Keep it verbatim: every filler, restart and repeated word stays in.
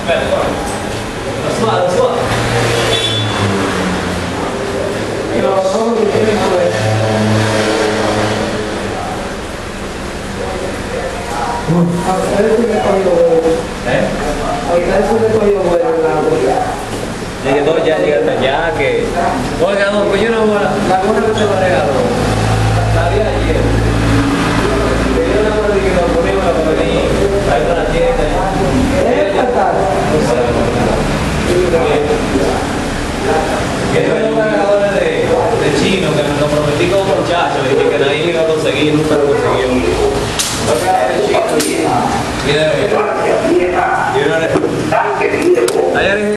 Lo suba, lo suba. No, no, no tiene nada. A ustedes sí me cogió bueno. ¿Eh? A ustedes sí me cogió bueno el agua. Llegué todo ya, llegué hasta allá, que... Oiga, no, pues yo no voy a... La cosa que se me regaló, la vi ayer. Me dio una hora de que nos ponemos a venir, a ir a la tienda. ¿Es fatal? No sé, que yo unos regaladores de, de chino, que me lo prometí con un muchacho, y que nadie iba a conseguir nunca lo